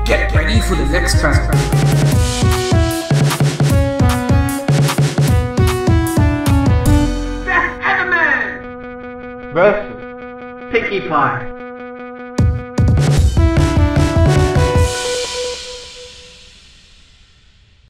Get ready for the next battle. SETH EVERMAN versus Pinkie Pie.